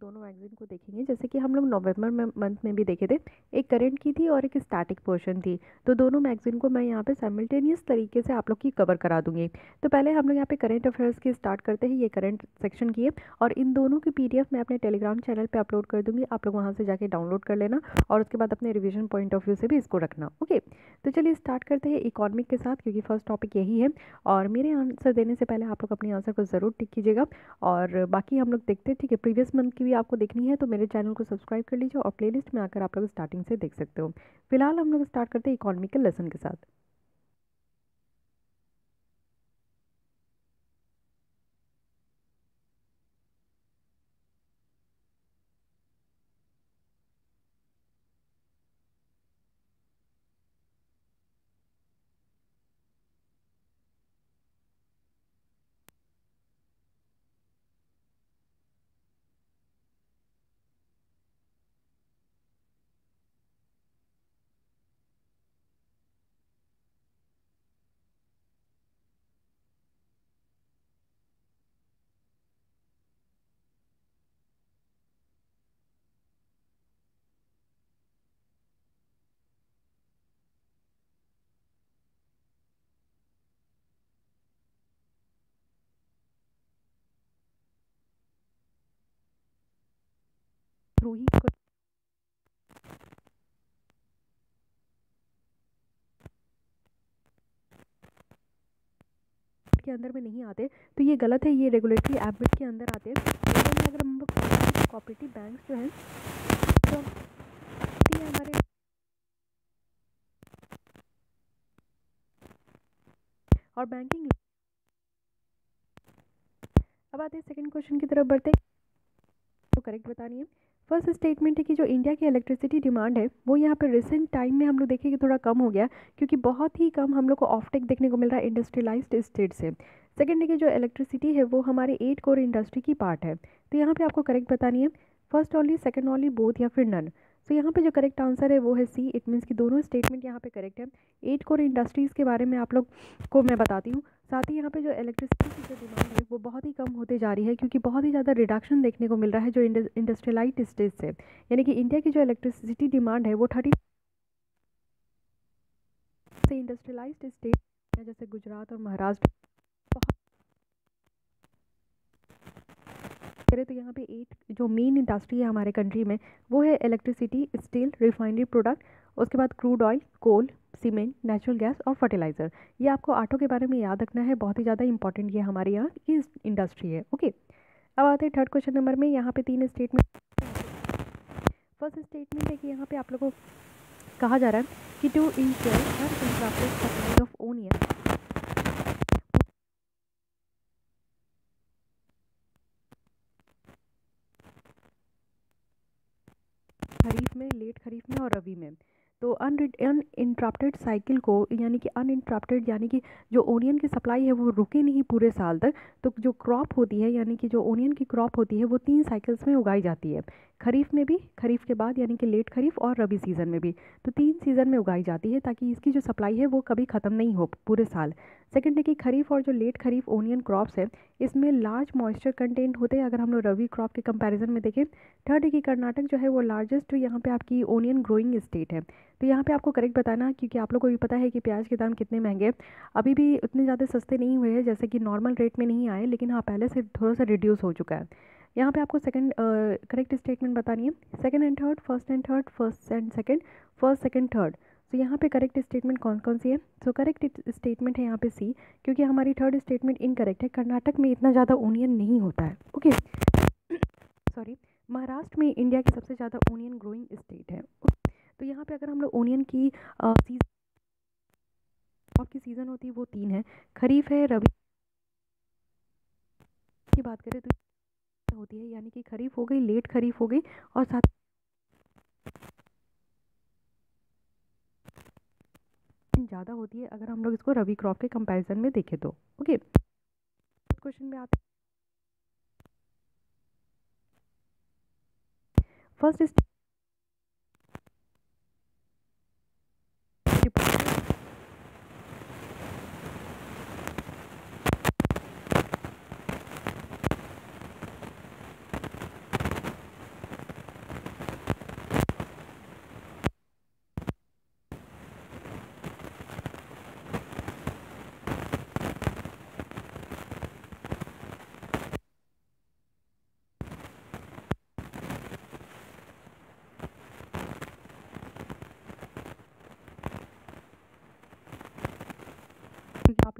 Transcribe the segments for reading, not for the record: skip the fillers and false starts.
दोनों मैगज़ीन को देखेंगे जैसे कि हम लोग नवंबर में मंथ में भी देखे थे। एक करंट की थी और एक स्टैटिक पोर्शन थी। तो दोनों मैगज़ीन को मैं यहाँ पे साइमल्टेनियस तरीके से आप लोग की कवर करा दूंगी। तो पहले हम लोग यहाँ पे करंट अफेयर्स की स्टार्ट करते हैं। ये करंट सेक्शन की है और इन दोनों की पीडीएफ मैं अपने टेलीग्राम चैनल पर अपलोड कर दूंगी। आप लोग वहाँ से जाके डाउनलोड कर लेना और उसके बाद अपने रिविजन पॉइंट ऑफ व्यू से भी इसको रखना। ओके, तो चलिए स्टार्ट करते हैं इकोनॉमिक के साथ, क्योंकि फर्स्ट टॉपिक यही है। और मेरे आंसर देने से पहले आप लोग अपने आंसर को ज़रूर टिक कीजिएगा। और बाकी हम लोग देखते हैं, ठीक है। प्रीवियस मंथ की भी आपको देखनी है तो मेरे चैनल को सब्सक्राइब कर लीजिए और प्लेलिस्ट में आकर आप लोग स्टार्टिंग से देख सकते हो। फिलहाल हम लोग स्टार्ट करते हैं इकोनॉमिकल लेसन के साथ। थ्रू ही के अंदर में नहीं आते तो ये गलत है। ये रेगुलेटरी एबिट के अंदर आते हैं। तो अगर हम कोऑपरेटिव बैंक जो है तो ये हमारे और बैंकिंग। अब आते हैं सेकंड क्वेश्चन की तरफ बढ़ते हैं, तो करेक्ट बतानी है। फर्स्ट स्टेटमेंट है कि जो इंडिया की इलेक्ट्रिसिटी डिमांड है वो यहाँ पर रिसेंट टाइम में हम लोग देखें कि थोड़ा कम हो गया, क्योंकि बहुत ही कम हम लोग को ऑफटेक देखने को मिल रहा है इंडस्ट्रियलाइज्ड स्टेट से। सेकंड है कि जो इलेक्ट्रिसिटी है वो हमारे 8 कोर इंडस्ट्री की पार्ट है। तो यहाँ पे आपको करेक्ट बतानी है, first only, second only, both या फिर नन। तो यहाँ पे जो करेक्ट आंसर है वो है सी। इट मीन्स कि दोनों स्टेटमेंट यहाँ पे करेक्ट है। 8 कोर इंडस्ट्रीज़ के बारे में आप लोग को मैं बताती हूँ। साथ ही यहाँ पे जो इलेक्ट्रिसिटी की जो डिमांड है वो बहुत ही कम होते जा रही है, क्योंकि बहुत ही ज़्यादा रिडक्शन देखने को मिल रहा है जो इंडस्ट्रियलाइज्ड स्टेट से। यानी कि इंडिया की जो इलेक्ट्रिसिटी डिमांड है वो 30 से इंडस्ट्रियलाइज्ड स्टेट जैसे गुजरात और महाराष्ट्र तो यहाँ पे 8 जो मेन इंडस्ट्री है हमारे कंट्री में वो है इलेक्ट्रिसिटी, स्टील, रिफाइनरी प्रोडक्ट, उसके बाद crude oil, coal, cement, natural gas और फर्टिलाइज़र। ये आपको आटो के बारे में याद रखना है, बहुत ही ज़्यादा इंपॉर्टेंट ये हमारे यहाँ की इंडस्ट्री है। ओके, अब आते हैं थर्ड क्वेश्चन नंबर में। यहाँ पे 3 स्टेटमेंट। फर्स्ट स्टेटमेंट है कि यहाँ पे आप लोगों को कहा जा रहा है कि to ensure uninterrupted supply of onion kharif में, लेट खरीफ में और रबी में। तो अनइंटरप्टेड साइकिल को, यानी कि अनइंटरप्टेड यानी कि जो ओनियन की सप्लाई है वो रुके नहीं पूरे साल तक। तो जो क्रॉप होती है, यानी कि जो ओनियन की क्रॉप होती है वो 3 साइकिल्स में उगाई जाती है। खरीफ में भी, खरीफ के बाद यानी कि लेट खरीफ और रबी सीज़न में भी। तो 3 सीज़न में उगाई जाती है ताकि इसकी जो सप्लाई है वो कभी ख़त्म नहीं हो पूरे साल। सेकंड है कि खरीफ और जो लेट खरीफ ओनियन क्रॉप्स है इसमें लार्ज मॉइस्चर कंटेंट होते हैं अगर हम लोग रबी क्रॉप के कंपैरिजन में देखें। थर्ड है कि कर्नाटक जो है वो लार्जेस्ट यहाँ पे आपकी ओनियन ग्रोइंग स्टेट है। तो यहाँ पे आपको करेक्ट बताना, क्योंकि आप लोग को भी पता है कि प्याज के दाम कितने महंगे हैं। अभी भी उतने ज़्यादा सस्ते नहीं हुए हैं, जैसे कि नॉर्मल रेट में नहीं आए, लेकिन हाँ पहले से थोड़ा सा रिड्यूस हो चुका है। यहाँ पे आपको सेकंड करेक्ट स्टेटमेंट बतानी है। Second and third, first and third, first and second, first second third. तो यहाँ पे करेक्ट स्टेटमेंट कौन कौन सी है? सो करेक्ट स्टेटमेंट है यहाँ पे सी, क्योंकि हमारी थर्ड स्टेटमेंट इनकरेक्ट है। कर्नाटक में इतना ज़्यादा ओनियन नहीं होता है। ओके, सॉरी, महाराष्ट्र में इंडिया की सबसे ज़्यादा ओनियन ग्रोइंग स्टेट है। तो यहाँ पे अगर हम लोग ओनियन की सीज़न होती है वो 3 है, खरीफ है, रबी की बात करें तो होती है, यानी कि खरीफ हो गई, लेट खरीफ हो गई और साथ ज़्यादा होती है अगर हम लोग इसको रबी क्रॉप के कंपैरिजन में देखें तो। ओके, क्वेश्चन में आते फर्स्ट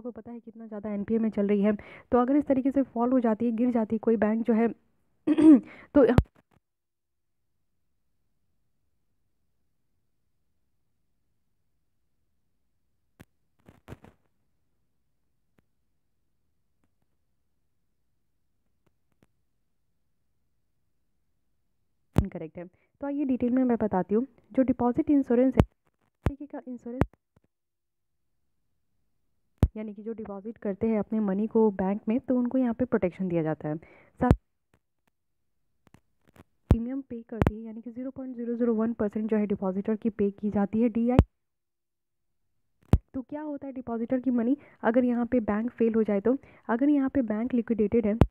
लोग को पता है कितना ज़्यादा एनपीए में चल रही है। तो अगर इस तरीके से फॉल हो जाती है, गिर जाती है कोई बैंक जो है तो इनकरेक्ट है। तो आइए डिटेल में मैं बताती हूँ। जो डिपॉजिट इंश्योरेंस है, तरीके का इंश्योरेंस यानी कि जो डिपॉजिट करते हैं अपने मनी को बैंक में, तो उनको यहाँ पे प्रोटेक्शन दिया जाता है। साथ प्रीमियम पे करती है, यानी कि 0.001% जो है डिपॉजिटर की पे की जाती है डीआई। तो क्या होता है, डिपॉजिटर की मनी अगर यहाँ पे बैंक फेल हो जाए, तो अगर यहाँ पे बैंक लिक्विडेटेड है,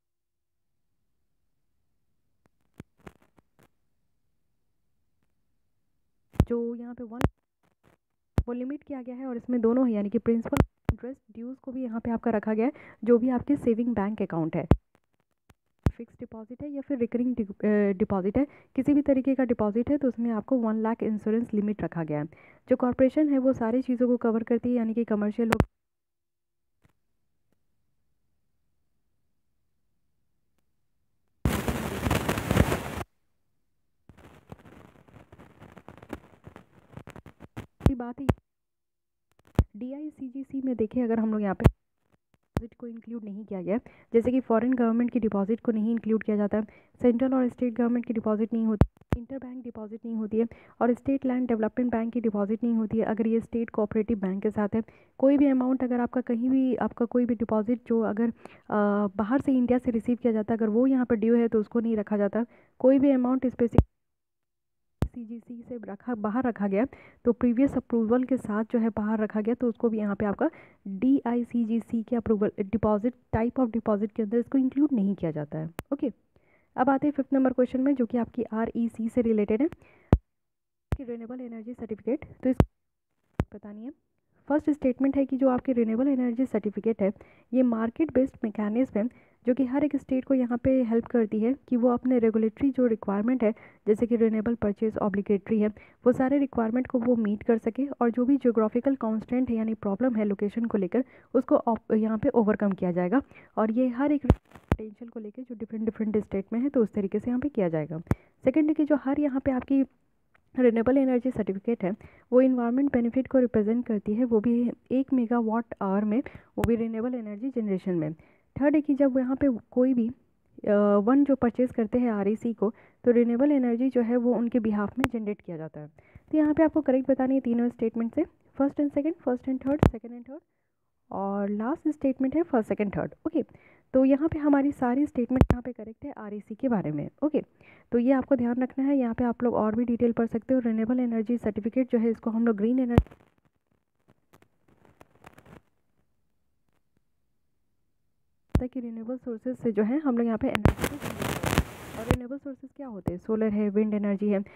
जो यहाँ पे वो लिमिट किया गया है और इसमें दोनों है, यानी कि प्रिंसिपल इंटरेस्ट ड्यूज को भी यहाँ पे आपका रखा गया है, जो भी आपके सेविंग बैंक अकाउंट है, फिक्स डिपॉजिट है या फिर रिकरिंग डिपॉजिट है, किसी भी तरीके का डिपॉजिट है, तो उसमें आपको 1 लाख इंश्योरेंस लिमिट रखा गया है। जो कॉर्पोरेशन है वो सारी चीज़ों को कवर करती है, यानी कि कमर्शियल लोग की बात है। DICGC में देखें अगर हम लोग यहाँ पे डिपॉजिट को इंक्लूड नहीं किया गया, जैसे कि फॉरेन गवर्नमेंट की डिपॉजिट को नहीं इंक्लूड किया जाता है, सेंट्रल और स्टेट गवर्नमेंट की डिपॉजिट नहीं होती, इंटर बैंक डिपॉजिट नहीं होती है, और स्टेट लैंड डेवलपमेंट बैंक की डिपॉजिट नहीं होती है अगर ये स्टेट कोऑपरेटिव बैंक के साथ है। कोई भी अमाउंट अगर आपका कहीं भी आपका कोई भी डिपॉजिट जो अगर बाहर से इंडिया से रिसीव किया जाता है, अगर वो यहाँ पर ड्यू है तो उसको नहीं रखा जाता। कोई भी अमाउंट स्पेसिफिक CGC से बाहर रखा गया, तो प्रीवियस अप्रूवल के साथ जो है बाहर रखा गया, तो उसको भी यहाँ पे आपका DICGC के approval deposit type of deposit के अंदर इसको इंक्लूड नहीं किया जाता है। ओके, अब आते हैं 5th नंबर क्वेश्चन में, जो कि आपकी REC से रिलेटेड है, कि रिन्यूएबल एनर्जी सर्टिफिकेट। तो इसको बतानी है। फर्स्ट स्टेटमेंट है कि जो आपकी रिन्यूएबल एनर्जी सर्टिफिकेट है, ये मार्केट बेस्ड मैकेनिज्म है, जो कि हर एक स्टेट को यहाँ पे हेल्प करती है कि वो अपने रेगुलेटरी जो रिक्वायरमेंट है, जैसे कि रिन्यूएबल परचेज ऑब्लिगेटरी है, वो सारे रिक्वायरमेंट को वो मीट कर सके, और जो भी ज्योग्राफिकल कॉन्स्टेंट है यानी प्रॉब्लम है लोकेशन को लेकर, उसको यहाँ पे ओवरकम किया जाएगा, और ये हर एक पोटेंशियल को लेकर जो डिफरेंट डिफरेंट स्टेट में है, तो उस तरीके से यहाँ पे किया जाएगा। सेकेंड है कि जो हर यहाँ पे आपकी रिन्यूएबल एनर्जी सर्टिफिकेट है, वो इन्वायरमेंट बेनिफिट को रिप्रेजेंट करती है, वो भी 1 मेगावाट आवर में, वो भी रिन्यूएबल एनर्जी जनरेशन में। थर्ड है कि जब यहाँ पे कोई भी वन जो परचेज करते हैं REC को, तो रिन्यूएबल एनर्जी जो है वो उनके बिहाफ में जनरेट किया जाता है। तो यहाँ पे आपको करेक्ट बतानी है तीनों स्टेटमेंट से, first and third, second and third, और लास्ट स्टेटमेंट है फर्स्ट सेकेंड थर्ड। ओके, तो यहाँ पे हमारी सारी स्टेटमेंट यहाँ पे करेक्ट है REC के बारे में। ओके, तो ये आपको ध्यान रखना है। यहाँ पे आप लोग और भी डिटेल पढ़ सकते हो। रिन्यूएबल एनर्जी सर्टिफिकेट जो है, इसको हम लोग ग्रीन एनर्जी कि रिन्यूएबल सोर्सेज से जो है हम लोग यहाँ पे एनर्जी को generate करते हैं। और रिन्यूएबल सोर्सेज क्या होते हैं, सोलर है, विंड एनर्जी है,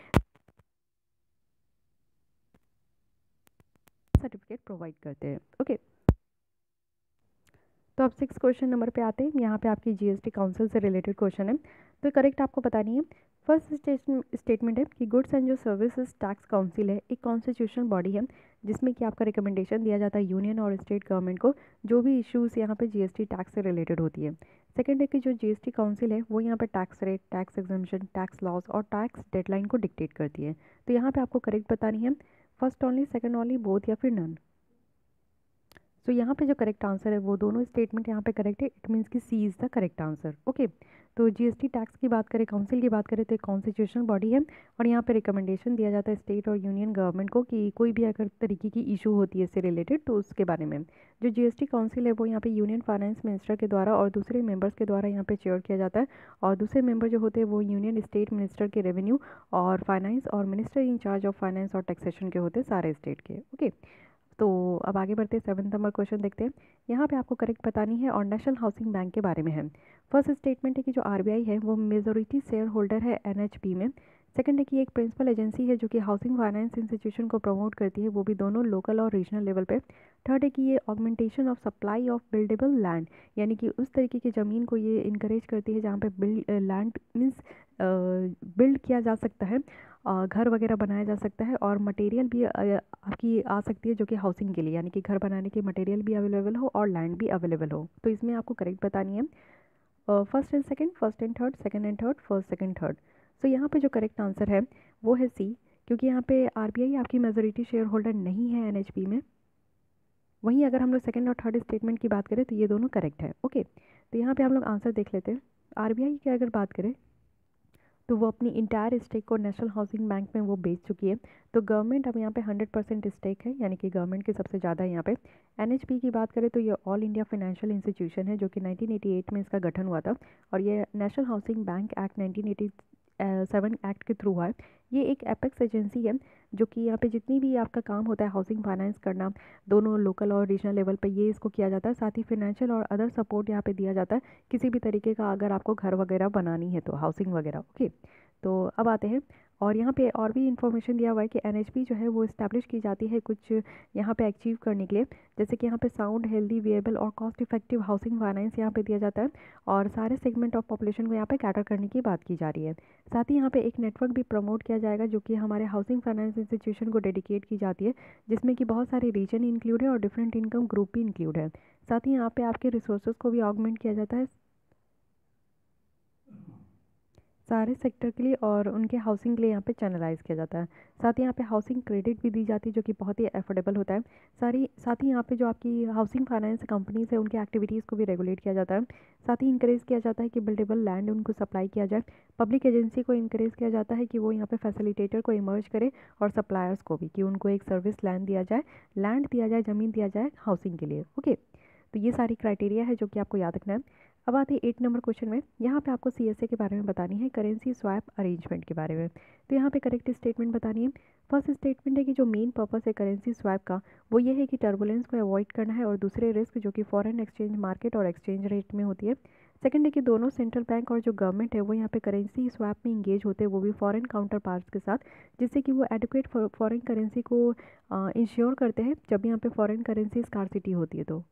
सर्टिफिकेट प्रोवाइड करते हैं। ओके, तो अब 6 क्वेश्चन नंबर पे आते हैं। यहाँ पे आपकी GST काउंसिल से रिलेटेड क्वेश्चन है, तो करेक्ट आपको बतानी है। फर्स्ट स्टेटमेंट है कि गुड्स एंड जो सर्विसेज टैक्स काउंसिल है, एक कॉन्स्टिट्यूशनल बॉडी है, जिसमें कि आपका रिकमेंडेशन दिया जाता है यूनियन और स्टेट गवर्नमेंट को, जो भी इश्यूज यहाँ पे GST टैक्स से रिलेटेड होती है। सेकंड है कि जो GST काउंसिल है, वो यहाँ पे tax rate, tax exemption, tax loss और टैक्स डेडलाइन को डिक्टेट करती है। तो यहाँ पे आपको करेक्ट बतानी है, first only, second only, both या फिर नन। तो यहाँ पे जो करेक्ट आंसर है वो दोनों स्टेटमेंट यहाँ पे करेक्ट है, इट मीन्स कि C is the correct answer. Okay, तो GST टैक्स की बात करें, काउंसिल की बात करें, तो एक कॉन्स्टिट्यूशनल बॉडी है, और यहाँ पे रिकमेंडेशन दिया जाता है स्टेट और यूनियन गवर्नमेंट को कि कोई भी अगर तरीके की इशू होती है इससे रिलेटेड, तो उसके बारे में। जो GST काउंसिल है वो यहाँ पे यूनियन फाइनेंस मिनिस्टर के द्वारा और दूसरे मेंबर्स के द्वारा यहाँ पे चेयर किया जाता है, और दूसरे मेंबर जो होते हैं वो यूनियन स्टेट मिनिस्टर के रेवेन्यू और फाइनेंस, और minister in charge of finance और टैक्सेशन के होते हैं सारे स्टेट के। ओके, तो अब आगे बढ़ते हैं, 7th नंबर क्वेश्चन देखते हैं। यहाँ पे आपको करेक्ट बतानी है और नेशनल हाउसिंग बैंक के बारे में है। फर्स्ट स्टेटमेंट है कि जो RBI है वो मेजोरिटी शेयर होल्डर है NHB में। सेकंड है कि एक प्रिंसिपल एजेंसी है जो कि हाउसिंग फाइनेंस इंस्टीट्यूशन को प्रमोट करती है, वो भी दोनों लोकल और रीजनल लेवल पे। थर्ड है कि ये augmentation of supply of buildable land, यानी कि उस तरीके की ज़मीन को ये इनकरेज करती है जहाँ पे लैंड मीन्स बिल्ड किया जा सकता है, घर वगैरह बनाया जा सकता है, और मटेरियल भी आपकी आ सकती है जो कि हाउसिंग के लिए, यानी कि घर बनाने की मटेरियल भी अवेलेबल हो और लैंड भी अवेलेबल हो। तो इसमें आपको करेक्ट बतानी है first and second, first and third, second and third, first second third. So यहाँ पे जो करेक्ट आंसर है वो है सी, क्योंकि यहाँ पे आरबीआई आपकी मेजोरिटी शेयर होल्डर नहीं है एनएचपी में। वहीं अगर हम लोग सेकंड और थर्ड स्टेटमेंट की बात करें तो ये दोनों करेक्ट है। ओके, तो यहाँ पे हम लोग आंसर देख लेते हैं। आरबीआई की अगर बात करें तो वो अपनी इंटायर स्टेक को नेशनल हाउसिंग बैंक में वो बेच चुकी है। तो गवर्नमेंट अब यहाँ पे 100% स्टेक है, यानी कि गवर्नमेंट की सबसे ज़्यादा है यहाँ पे। एनएचपी की बात करें तो ये ऑल इंडिया फाइनेंशियल इंस्टीट्यूशन है जो कि 1988 में इसका गठन हुआ था, और ये national housing bank act 1987 act के थ्रू हुआ है। ये एक एपेक्स एजेंसी है जो कि यहाँ पे जितनी भी आपका काम होता है हाउसिंग फाइनेंस करना, दोनों लोकल और रीजनल लेवल पे ये इसको किया जाता है। साथ ही फाइनेंशियल और अदर सपोर्ट यहाँ पे दिया जाता है किसी भी तरीके का, अगर आपको घर वगैरह बनानी है तो हाउसिंग वगैरह। ओके, तो अब आते हैं, और यहाँ पे और भी इन्फॉर्मेशन दिया हुआ है कि एनएचपी जो है वो इस्टेब्लिश की जाती है कुछ यहाँ पे अचीव करने के लिए, जैसे कि यहाँ पे साउंड, हेल्दी, विएबल और कॉस्ट इफेक्टिव हाउसिंग फाइनेंस यहाँ पे दिया जाता है, और सारे सेगमेंट ऑफ पॉपुलेशन को यहाँ पे कैटर करने की बात की जा रही है। साथ ही यहाँ पे एक नेटवर्क भी प्रमोट किया जाएगा जो कि हमारे हाउसिंग फाइनेंस इंस्टीट्यूशन को डेडिकेट की जाती है, जिसमें कि बहुत सारे रीजन इंक्लूड है और डिफरेंट इनकम ग्रुप भी इंक्लूड है। साथ ही यहाँ पे आपके रिसोर्सेज को भी ऑगमेंट किया जाता है सारे सेक्टर के लिए, और उनके हाउसिंग के लिए यहाँ पे चैनलाइज किया जाता है। साथ ही यहाँ पे हाउसिंग क्रेडिट भी दी जाती है जो कि बहुत ही अफोर्डेबल होता है। साथ ही यहाँ पे जो आपकी हाउसिंग फाइनेंस कंपनीज है उनकी एक्टिविटीज़ को भी रेगुलेट किया जाता है। साथ ही इंकरेज किया जाता है कि बिल्डेबल लैंड उनको सप्लाई किया जाए। पब्लिक एजेंसी को इंकरेज किया जाता है कि वो यहाँ पे फैसिलिटेटर को इमर्ज करे, और सप्लायर्स को भी कि उनको एक सर्विस लैंड दिया जाए, ज़मीन दिया जाए हाउसिंग के लिए। ओके, तो ये सारी क्राइटेरिया है जो कि आपको याद रखना है। अब आते हैं 8 नंबर क्वेश्चन में। यहाँ पे आपको सीएसए के बारे में बतानी है, करेंसी स्वैप अरेंजमेंट के बारे में। तो यहाँ पे करेक्ट स्टेटमेंट बतानी है। फर्स्ट स्टेटमेंट है कि जो मेन पर्पस है करेंसी स्वैप का वो ये है कि टर्बुलेंस को अवॉइड करना है और दूसरे रिस्क जो कि फॉरेन एक्सचेंज मार्केट और एक्सचेंज रेट में होती है। सेकंड है कि दोनों सेंट्रल बैंक और जो गवर्नमेंट है वो यहाँ पे करेंसी स्वैप में इंगेज होते हैं, वो भी फॉरेन काउंटर पार्ट्स के साथ, जिससे कि वो एडुकेट फॉरेन करेंसी को इंश्योर करते हैं जब यहाँ पे फॉरेन करेंसी स्कार्सिटी होती है। तो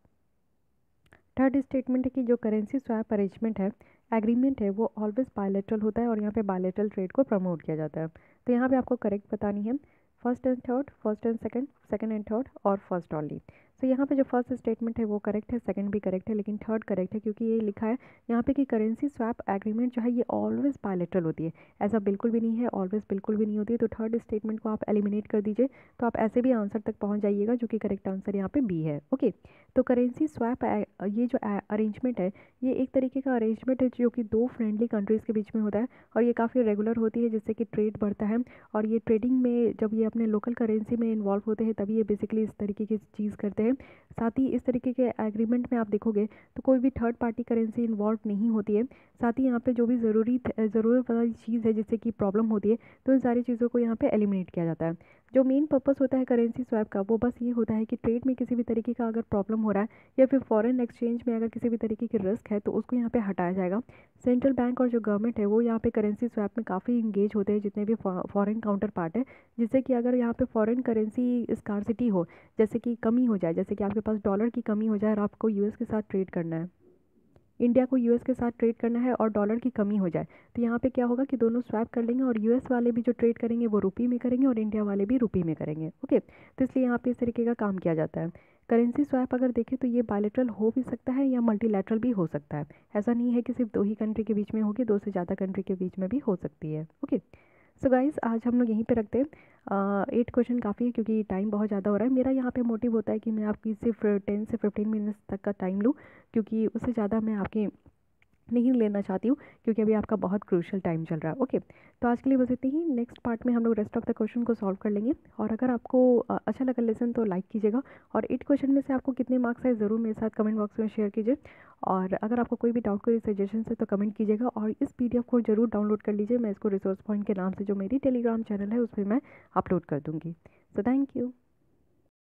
थर्ड स्टेटमेंट है कि जो करेंसी स्वैप अरेंजमेंट है, एग्रीमेंट है, वो ऑलवेज बायलैटरल होता है और यहाँ पे बायलैटरल ट्रेड को प्रमोट किया जाता है। तो यहाँ पे आपको करेक्ट बतानी है first and third, first and second, second and third और फर्स्ट ओनली। तो यहाँ पे जो फर्स्ट स्टेटमेंट है वो करेक्ट है, सेकंड भी करेक्ट है, लेकिन थर्ड करेक्ट है क्योंकि ये लिखा है यहाँ पे कि करेंसी स्वैप एग्रीमेंट जो है ये ऑलवेज बायलैटरल होती है। ऐसा बिल्कुल भी नहीं है, ऑलवेज बिल्कुल भी नहीं होती है। तो थर्ड स्टेटमेंट को आप एलिमिनेट कर दीजिए, तो आप ऐसे भी आंसर तक पहुँच जाइएगा जो कि करेक्ट आंसर यहाँ पे बी है। ओके, तो करेंसी स्वैप ये जो अरेंजमेंट है ये एक तरीके का अरेंजमेंट है जो कि दो फ्रेंडली कंट्रीज़ के बीच में होता है, और ये काफ़ी रेगुलर होती है जिससे कि ट्रेड बढ़ता है। और ये ट्रेडिंग में जब ये अपने लोकल करेंसी में इन्वॉल्व होते हैं तभी ये बेसिकली इस तरीके की चीज़ करते हैं। साथ ही इस तरीके के एग्रीमेंट में आप देखोगे तो कोई भी थर्ड पार्टी करेंसी इन्वॉल्व नहीं होती है। साथ ही यहाँ पे जो भी ज़रूरत वाली चीज़ है जिससे कि प्रॉब्लम होती है तो इन सारी चीज़ों को यहाँ पे एलिमिनेट किया जाता है। जो मेन पर्पस होता है करेंसी स्वैप का वो बस ये होता है कि ट्रेड में किसी भी तरीके का अगर प्रॉब्लम हो रहा है या फिर फॉरेन एक्सचेंज में अगर किसी भी तरीके की रिस्क है तो उसको यहाँ पे हटाया जाएगा। सेंट्रल बैंक और जो गवर्नमेंट है वो यहाँ पे करेंसी स्वैप में काफ़ी इंगेज होते हैं जितने भी फॉरेन काउंटर पार्ट है, जिससे कि अगर यहाँ पे फॉरेन करेंसी स्कार्सिटी हो, जैसे कि कमी हो जाए, जैसे कि आपके पास डॉलर की कमी हो जाए और आपको यूएस के साथ ट्रेड करना है, इंडिया को यूएस के साथ ट्रेड करना है और डॉलर की कमी हो जाए, तो यहाँ पे क्या होगा कि दोनों स्वैप कर लेंगे और यूएस वाले भी जो ट्रेड करेंगे वो रुपये में करेंगे और इंडिया वाले भी रुपये में करेंगे। ओके, तो इसलिए यहाँ पे इस तरीके का काम किया जाता है। करेंसी स्वैप अगर देखें तो ये बायलैटरल हो भी सकता है या मल्टीलैटरल भी हो सकता है। ऐसा नहीं है कि सिर्फ दो ही कंट्री के बीच में होगी, दो से ज़्यादा कंट्री के बीच में भी हो सकती है। ओके, सो गाइस आज हम लोग यहीं पे रखते हैं। 8 क्वेश्चन काफ़ी है क्योंकि टाइम बहुत ज़्यादा हो रहा है। मेरा यहाँ पे मोटिव होता है कि मैं आपकी सिर्फ 10 से 15 मिनट्स तक का टाइम लूँ, क्योंकि उससे ज़्यादा मैं आपके नहीं लेना चाहती हूँ क्योंकि अभी आपका बहुत क्रूशियल टाइम चल रहा है। ओके, तो आज के लिए बस इतनी ही। नेक्स्ट पार्ट में हम लोग रेस्ट ऑफ द क्वेश्चन को सॉल्व कर लेंगे। और अगर आपको अच्छा लगा लेसन तो लाइक कीजिएगा, और 8 क्वेश्चन में से आपको कितने मार्क्स आए ज़रूर मेरे साथ कमेंट बॉक्स में शेयर कीजिए। और अगर आपको कोई भी डाउट, कोई सजेशन है तो कमेंट कीजिएगा, और इस PDF को जरूर डाउनलोड कर लीजिए। मैं इसको रिसोर्स पॉइंट के नाम से जो मेरी टेलीग्राम चैनल है उसमें मैं अपलोड कर दूँगी। So thank you.